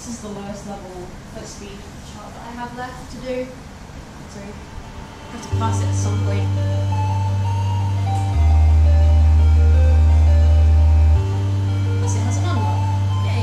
is the lowest level foot speed chart that I have left to do. So I have to pass it at some point. Plus it has an unlock. Yay!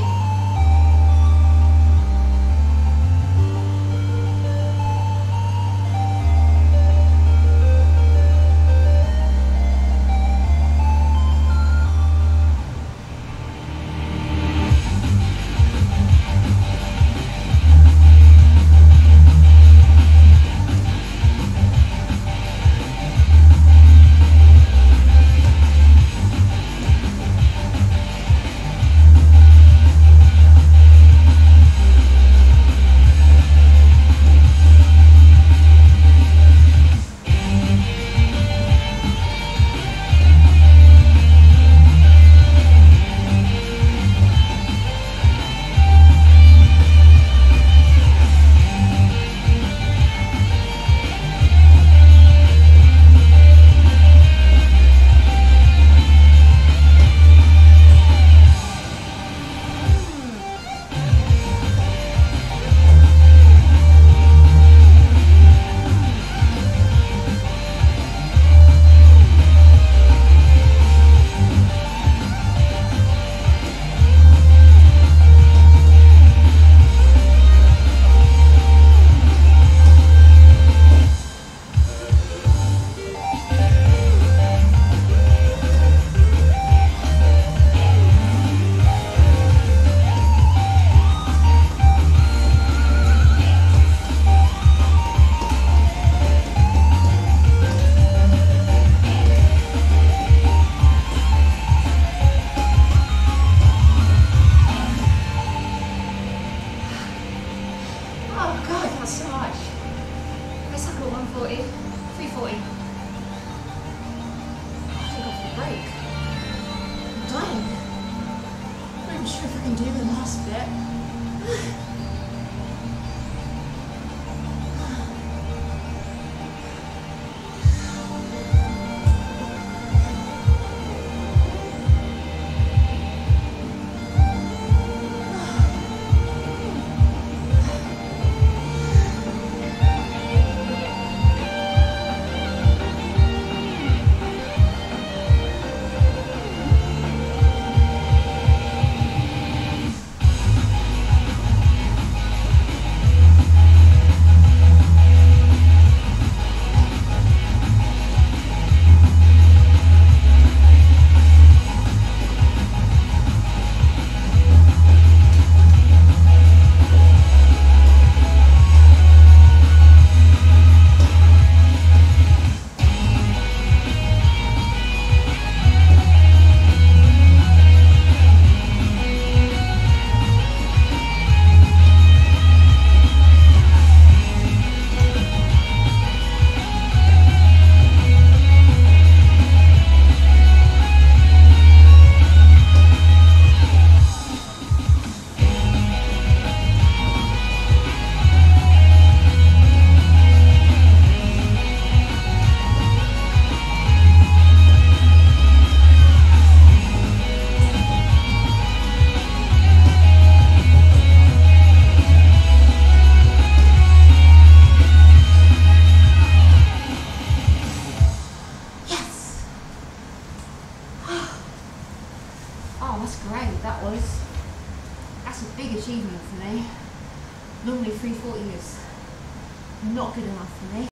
Oh god, that's so much. I suck at 140, 340. I think off the break. I'm dying. I'm not even sure if I can do the last bit. Oh, that's great, that's a big achievement for me. Normally 340 is not good enough for me.